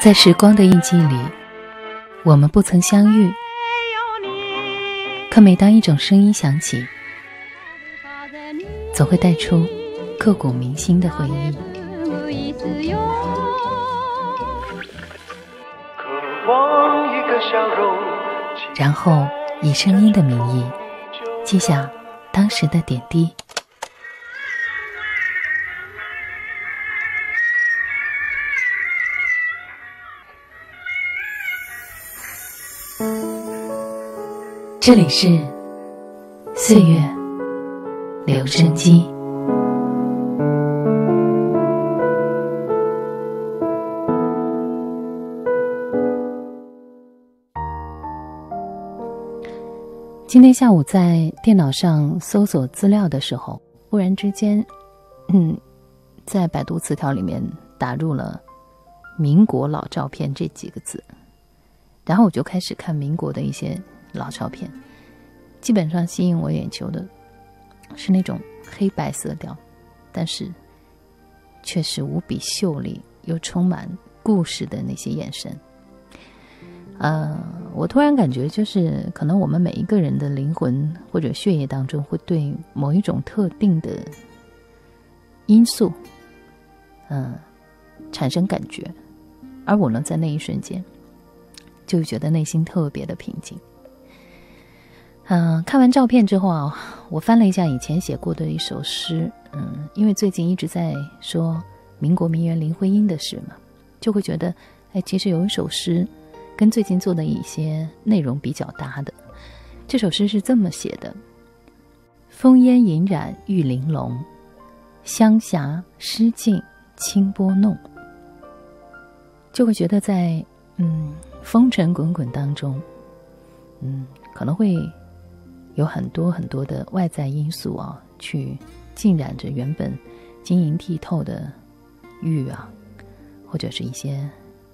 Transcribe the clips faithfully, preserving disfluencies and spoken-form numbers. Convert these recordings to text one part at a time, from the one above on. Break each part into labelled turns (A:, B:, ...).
A: 在时光的印记里，我们不曾相遇，可每当一种声音响起，总会带出刻骨铭心的回忆。然后以声音的名义记下当时的点滴。这里是岁月留声机。今天下午在电脑上搜索资料的时候，忽然之间嗯，在百度词条里面打入了民国老照片这几个字，然后我就开始看民国的一些老照片，基本上吸引我眼球的是那种黑白色调，但是却是无比秀丽又充满故事的那些眼神。呃，我突然感觉就是可能我们每一个人的灵魂或者血液当中会对某一种特定的因素嗯、呃，产生感觉，而我呢在那一瞬间就觉得内心特别的平静。嗯、呃，看完照片之后啊，我翻了一下以前写过的一首诗，嗯，因为最近一直在说民国名媛林徽因的诗嘛，就会觉得哎，其实有一首诗跟最近做的一些内容比较搭的。这首诗是这么写的：风烟隐染玉玲珑，香霞诗境清波弄。就会觉得在嗯风尘滚滚当中，嗯，可能会有很多很多的外在因素啊，去浸染着原本晶莹剔透的玉啊，或者是一些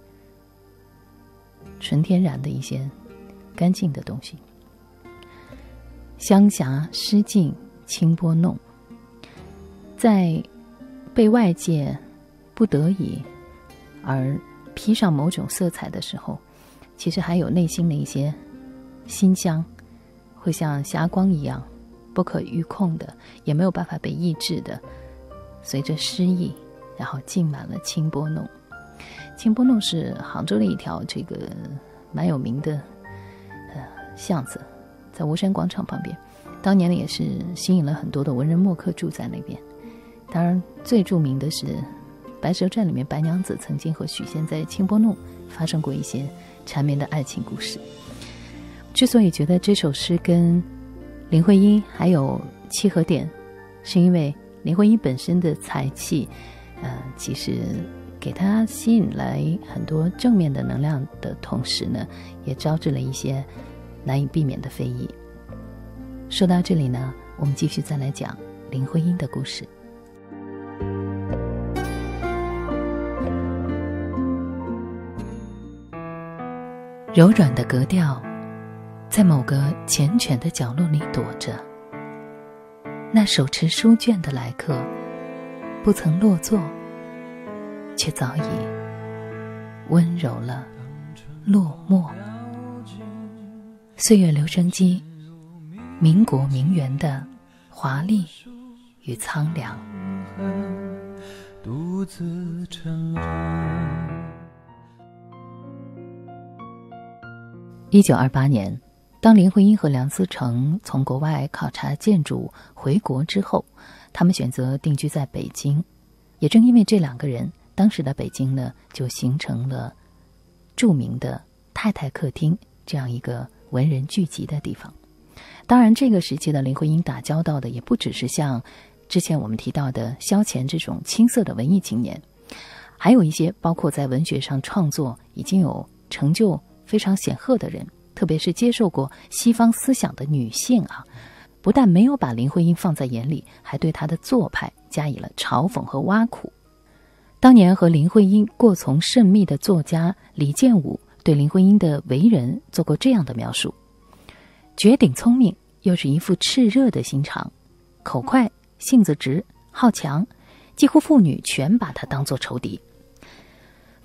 A: 纯天然的一些干净的东西。香霞诗境清波弄，在被外界不得已而披上某种色彩的时候，其实还有内心的一些馨香，会像霞光一样不可预控的，也没有办法被抑制的，随着诗意然后浸满了清波弄。清波弄是杭州的一条这个蛮有名的呃巷子，在吴山广场旁边，当年呢也是吸引了很多的文人墨客住在那边。当然最著名的是白蛇传里面白娘子曾经和许仙在清波弄发生过一些缠绵的爱情故事。之所以觉得这首诗跟林徽因还有契合点，是因为林徽因本身的才气呃，其实给她吸引来很多正面的能量的同时呢，也招致了一些难以避免的非议。说到这里呢，我们继续再来讲林徽因的故事。柔软的格调在某个缱绻的角落里躲着，那手持书卷的来客不曾落座，却早已温柔了落寞。岁月留声机，民国名媛的华丽与苍凉。独自承认。一九二八年，当林徽因和梁思成从国外考察建筑回国之后，他们选择定居在北京。也正因为这两个人，当时的北京呢，就形成了著名的太太客厅这样一个文人聚集的地方。当然这个时期的林徽因打交道的也不只是像之前我们提到的萧乾这种青涩的文艺青年，还有一些包括在文学上创作已经有成就非常显赫的人，特别是接受过西方思想的女性啊，不但没有把林徽因放在眼里，还对她的做派加以了嘲讽和挖苦。当年和林徽因过从甚密的作家李建武对林徽因的为人做过这样的描述：绝顶聪明，又是一副炽热的心肠，口快，性子直，好强，几乎妇女全把她当作仇敌。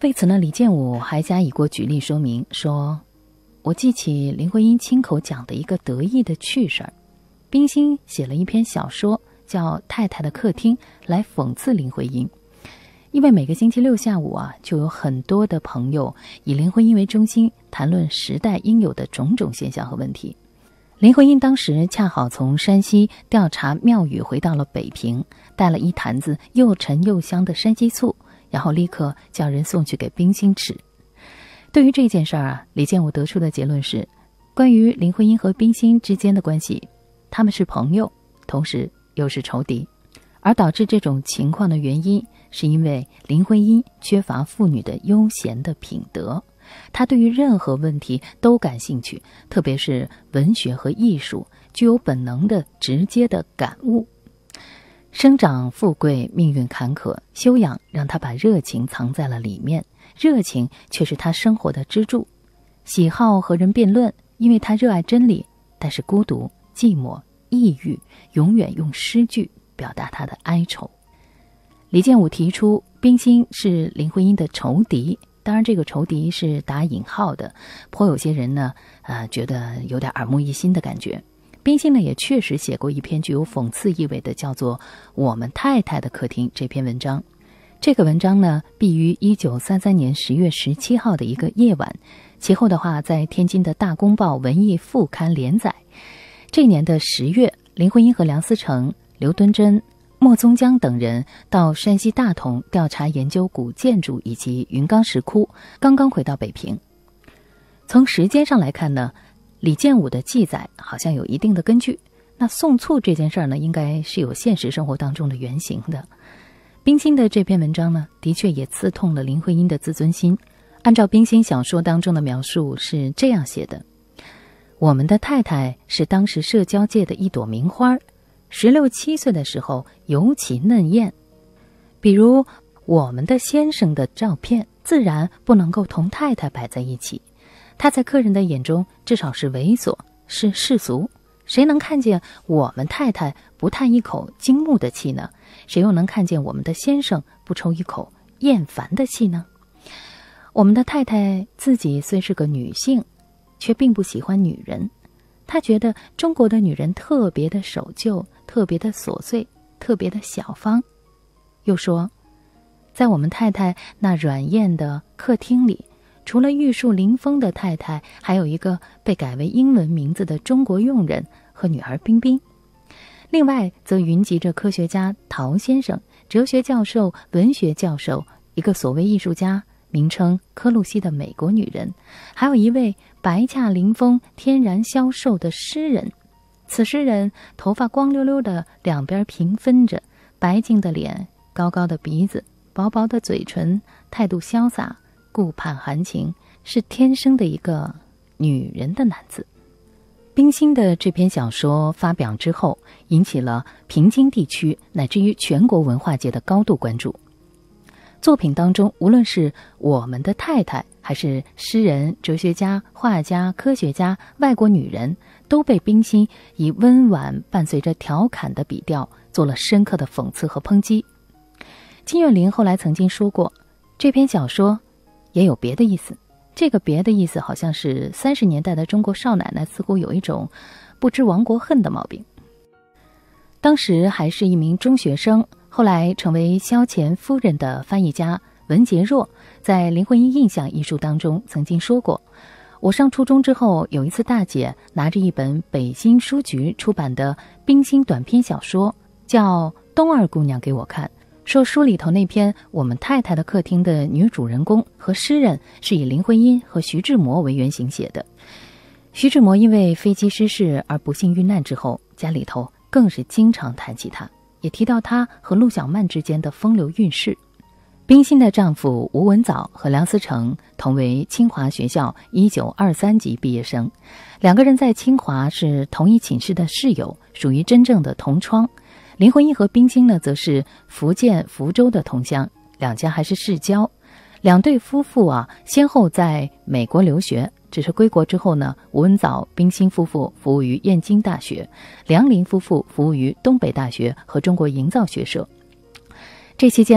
A: 为此呢，李建武还加以过举例说明，说我记起林徽因亲口讲的一个得意的趣事儿，冰心写了一篇小说叫《太太的客厅》来讽刺林徽因。因为每个星期六下午啊，就有很多的朋友以林徽因为中心谈论时代应有的种种现象和问题。林徽因当时恰好从山西调查庙宇回到了北平，带了一坛子又沉又香的山西醋，然后立刻叫人送去给冰心吃。对于这件事儿啊，李建武得出的结论是，关于林徽因和冰心之间的关系，他们是朋友，同时又是仇敌。而导致这种情况的原因，是因为林徽因缺乏妇女的悠闲的品德，她对于任何问题都感兴趣，特别是文学和艺术，具有本能的直接的感悟。生长富贵，命运坎坷，修养让她把热情藏在了里面，热情却是她生活的支柱。喜好和人辩论，因为她热爱真理，但是孤独、寂寞、抑郁，永远用诗句表达她的哀愁。李建武提出冰心是林徽因的仇敌，当然这个仇敌是打引号的，颇有些人呢呃，觉得有点耳目一新的感觉。冰心呢也确实写过一篇具有讽刺意味的叫做《我们太太的客厅》这篇文章。这个文章呢毕于一九三三年十月十七号的一个夜晚，其后的话在天津的大公报文艺副刊连载。这年的十月，林徽因和梁思成、刘敦桢、莫宗江等人到山西大同调查研究古建筑以及云冈石窟，刚刚回到北平。从时间上来看呢，李建武的记载好像有一定的根据，那送醋这件事儿呢，应该是有现实生活当中的原型的。冰心的这篇文章呢，的确也刺痛了林徽因的自尊心。按照冰心小说当中的描述是这样写的：我们的太太是当时社交界的一朵名花，十六七岁的时候尤其嫩艳。比如我们的先生的照片，自然不能够同太太摆在一起。他在客人的眼中至少是猥琐，是世俗。谁能看见我们太太不叹一口惊慕的气呢？谁又能看见我们的先生不抽一口厌烦的气呢？我们的太太自己虽是个女性，却并不喜欢女人。她觉得中国的女人特别的守旧，特别的琐碎，特别的小方。又说，在我们太太那软艳的客厅里，除了玉树临风的太太，还有一个被改为英文名字的中国佣人和女儿冰冰。另外则云集着科学家陶先生、哲学教授、文学教授，一个所谓艺术家名称科露西的美国女人，还有一位白洽临风、天然消瘦的诗人。此诗人头发光溜溜的，两边平分着，白净的脸，高高的鼻子，薄薄的嘴唇，态度潇洒，顾盼含情，是天生的一个女人的男子。冰心的这篇小说发表之后，引起了平津地区乃至于全国文化界的高度关注。作品当中，无论是我们的太太，还是诗人、哲学家、画家、科学家、外国女人，都被冰心以温婉伴随着调侃的笔调做了深刻的讽刺和抨击。金岳霖后来曾经说过，这篇小说也有别的意思。这个别的意思好像是三十年代的中国少奶奶似乎有一种不知亡国恨的毛病。当时还是一名中学生，后来成为萧乾夫人的翻译家文杰若，在《林徽因印象》一书当中曾经说过，我上初中之后，有一次大姐拿着一本北新书局出版的冰心短篇小说叫《冬儿姑娘》给我看，说书里头那篇我们太太的客厅的女主人公和诗人是以林徽因和徐志摩为原型写的。徐志摩因为飞机失事而不幸遇难之后，家里头更是经常谈起他，也提到他和陆小曼之间的风流韵事。冰心的丈夫吴文藻和梁思成同为清华学校一九二三级毕业生，两个人在清华是同一寝室的室友，属于真正的同窗。林徽因和冰心呢，则是福建福州的同乡，两家还是世交。两对夫妇啊，先后在美国留学，只是归国之后呢，吴文藻、冰心夫妇服务于燕京大学，梁林夫妇服务于东北大学和中国营造学社。这期间呢，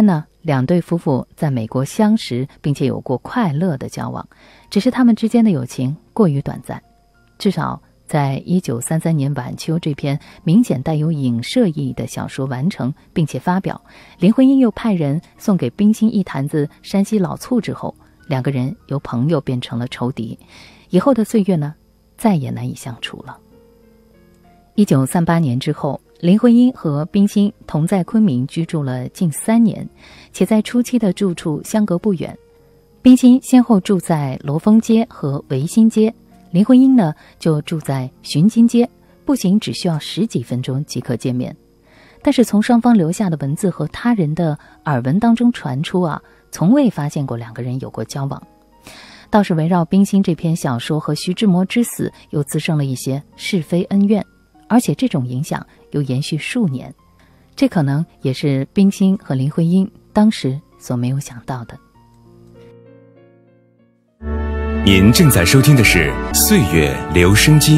A: 两对夫妇在美国相识，并且有过快乐的交往，只是他们之间的友情过于短暂。至少在一九三三年晚秋，这篇明显带有影射意义的小说完成并且发表，林徽因又派人送给冰心一坛子山西老醋之后，两个人由朋友变成了仇敌，以后的岁月呢，再也难以相处了。一九三八年之后，林徽因和冰心同在昆明居住了近三年，且在初期的住处相隔不远。冰心先后住在罗峰街和维新街，林徽因呢就住在巡津街，步行只需要十几分钟即可见面。但是从双方留下的文字和他人的耳闻当中传出啊，从未发现过两个人有过交往。倒是围绕冰心这篇小说和徐志摩之死又滋生了一些是非恩怨，而且这种影响又延续数年，这可能也是冰心和林徽因当时所没有想到的。
B: 您正在收听的是《岁月留声机》。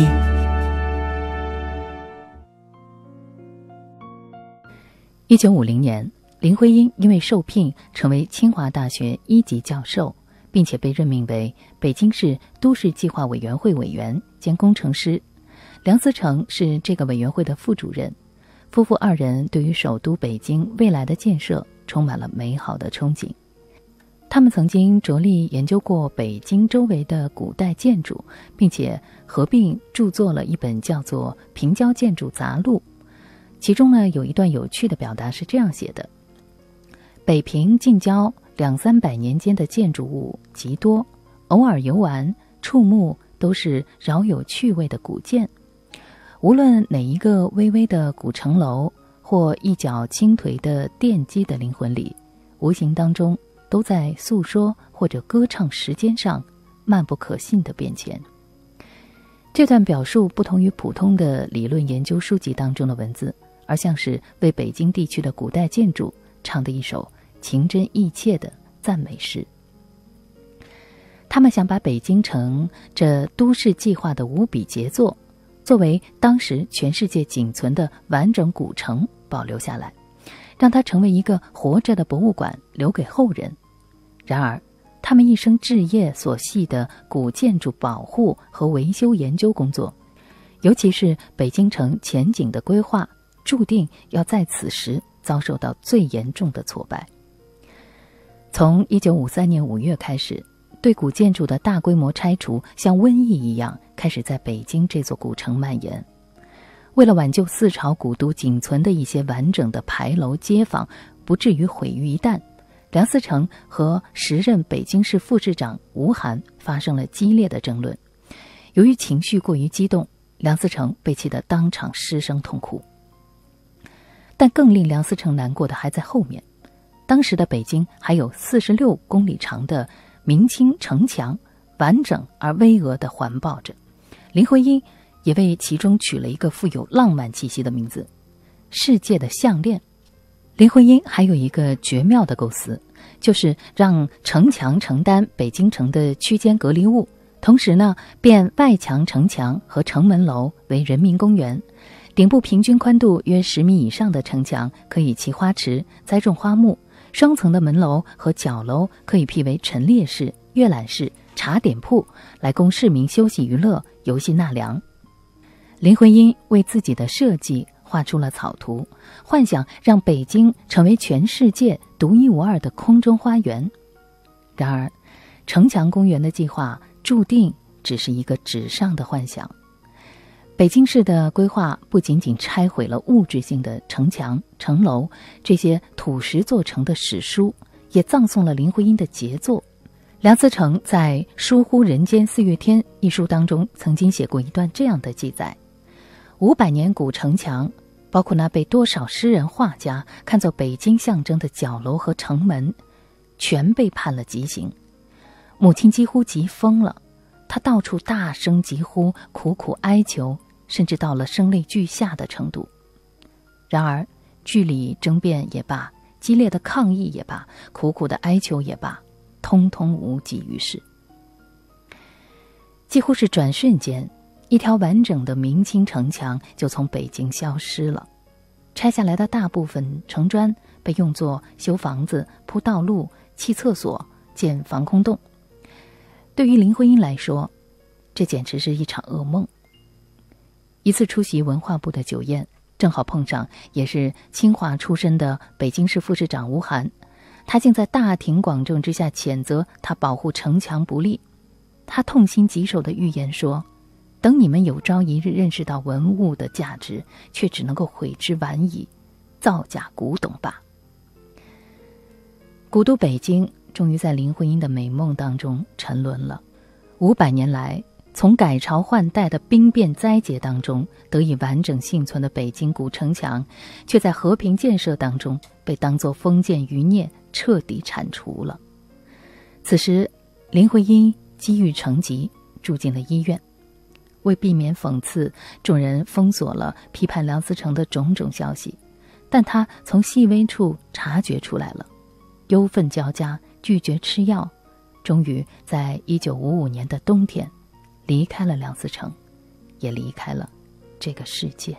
A: 一九五零年，林徽因因为受聘成为清华大学一级教授，并且被任命为北京市都市计划委员会委员兼工程师。梁思成是这个委员会的副主任。夫妇二人对于首都北京未来的建设充满了美好的憧憬。他们曾经着力研究过北京周围的古代建筑，并且合并著作了一本叫做《平交建筑杂录》。其中呢，有一段有趣的表达是这样写的：北平近郊两三百年间的建筑物极多，偶尔游玩触目都是饶有趣味的古建。无论哪一个微微的古城楼，或一角倾颓的奠基的灵魂里，无形当中都在诉说或者歌唱时间上漫不可信的变迁。这段表述不同于普通的理论研究书籍当中的文字，而像是为北京地区的古代建筑唱的一首情真意切的赞美诗。他们想把北京城这都市计划的无比杰作，作为当时全世界仅存的完整古城保留下来，让它成为一个活着的博物馆，留给后人。然而他们一生志业所系的古建筑保护和维修研究工作，尤其是北京城前景的规划，注定要在此时遭受到最严重的挫败。从一九五三年五月开始，对古建筑的大规模拆除像瘟疫一样开始在北京这座古城蔓延。为了挽救四朝古都仅存的一些完整的牌楼街坊不至于毁于一旦，梁思成和时任北京市副市长吴晗发生了激烈的争论。由于情绪过于激动，梁思成被气得当场失声痛哭。但更令梁思成难过的还在后面。当时的北京还有四十六公里长的明清城墙完整而巍峨地环抱着，林徽因也为其中取了一个富有浪漫气息的名字——世界的项链。林徽因还有一个绝妙的构思，就是让城墙承担北京城的区间隔离物，同时呢，变外墙城墙和城门楼为人民公园。顶部平均宽度约十米以上的城墙可以砌花池、栽种花木，双层的门楼和角楼可以辟为陈列室、阅览室、茶点铺，来供市民休息娱乐、游戏纳凉。林徽因为自己的设计画出了草图，幻想让北京成为全世界独一无二的空中花园。然而，城墙公园的计划注定只是一个纸上的幻想。北京市的规划不仅仅拆毁了物质性的城墙、城楼这些土石做成的史书，也葬送了林徽因的杰作。梁思成在《疏忽人间四月天》一书当中曾经写过一段这样的记载：五百年古城墙，包括那被多少诗人画家看作北京象征的角楼和城门，全被判了极刑。母亲几乎急疯了，她到处大声疾呼，苦苦哀求，甚至到了声泪俱下的程度。然而据理争辩也罢，激烈的抗议也罢，苦苦的哀求也罢，通通无济于事。几乎是转瞬间，一条完整的明清城墙就从北京消失了。拆下来的大部分城砖被用作修房子、铺道路、砌厕所、建防空洞。对于林徽因来说，这简直是一场噩梦。一次出席文化部的酒宴，正好碰上也是清华出身的北京市副市长吴晗，他竟在大庭广众之下谴责他保护城墙不力。他痛心疾首地预言说，等你们有朝一日认识到文物的价值，却只能够悔之晚矣，造假古董吧。古都北京终于在林徽因的美梦当中沉沦了。五百年来，从改朝换代的兵变灾劫当中得以完整幸存的北京古城墙，却在和平建设当中被当作封建余孽彻底铲除了。此时，林徽因积郁成疾，住进了医院。为避免讽刺，众人封锁了批判梁思成的种种消息，但他从细微处察觉出来了，忧愤交加，拒绝吃药，终于在一九五五年的冬天离开了梁思成，也离开了这个世界。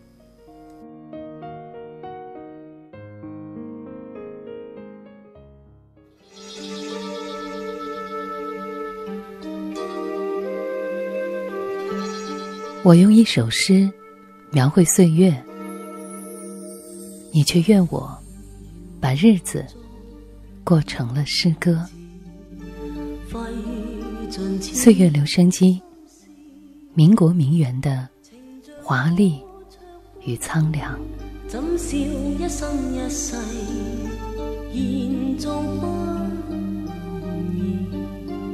A: 我用一首诗描绘岁月，你却怨我把日子过成了诗歌。岁月留声机，民国名媛的华丽与苍凉。
C: 怎笑一生一世延續不易。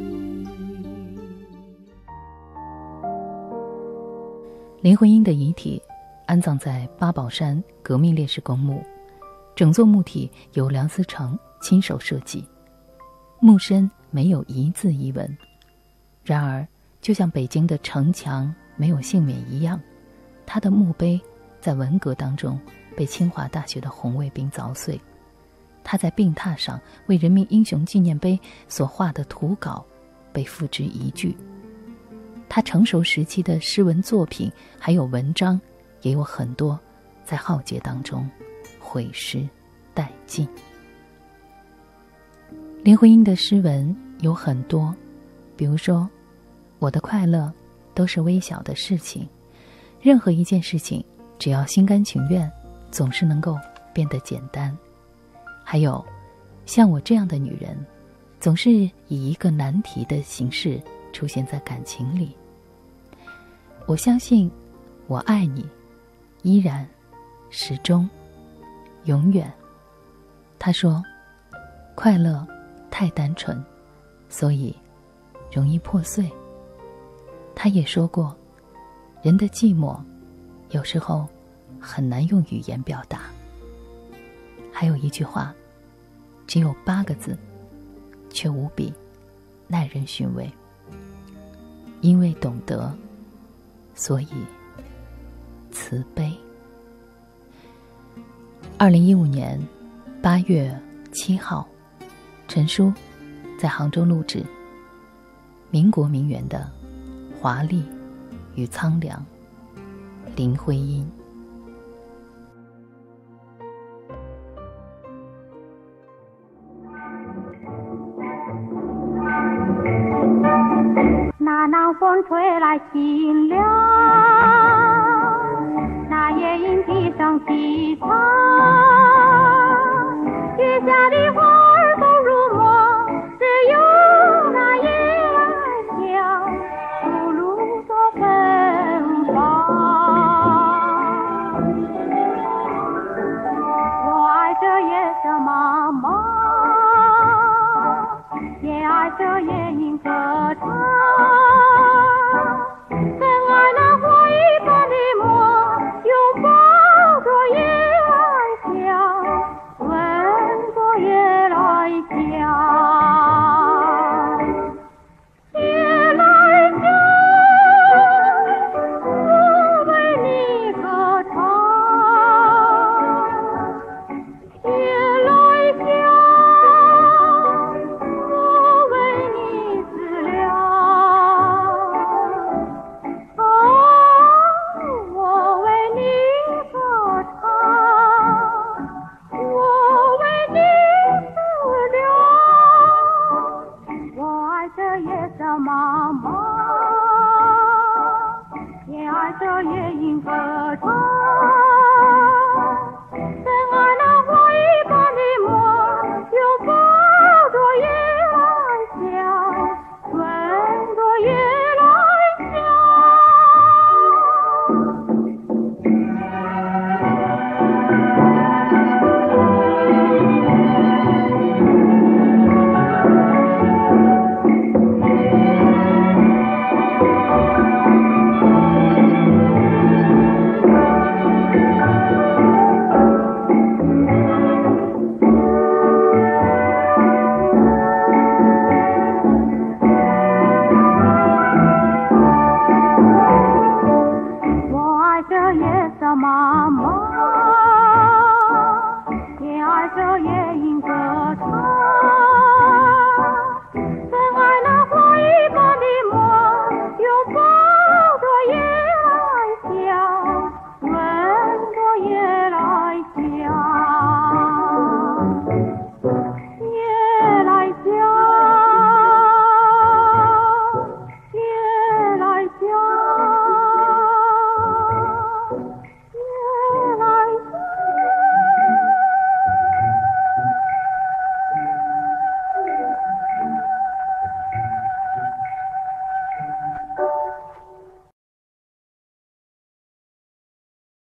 A: 林徽因的遗体安葬在八宝山革命烈士公墓，整座墓体由梁思成亲手设计，墓身没有一字一文。然而，就像北京的城墙没有幸免一样，他的墓碑在文革当中被清华大学的红卫兵凿碎。他在病榻上为人民英雄纪念碑所画的图稿被付之一炬。他成熟时期的诗文作品还有文章也有很多在浩劫当中毁尸殆尽。林徽因的诗文有很多，比如说，我的快乐都是微小的事情，任何一件事情只要心甘情愿，总是能够变得简单。还有，像我这样的女人，总是以一个难题的形式出现在感情里。我相信，我爱你，依然，始终，永远。他说，快乐太单纯，所以容易破碎。他也说过，人的寂寞有时候很难用语言表达。还有一句话，只有八个字，却无比耐人寻味。因为懂得，所以慈悲。二零一五年八月七号，陈叔在杭州录制民国名媛的华丽与苍凉，林徽因。
D: 那南风吹来清凉，那夜莺啼声细唱，雨下的花儿都入梦，只有那夜来香吐露着芬芳。我爱这夜色茫茫，也爱这夜莺歌唱，更爱那花一般的梦，拥抱着夜来香，吻着夜来香。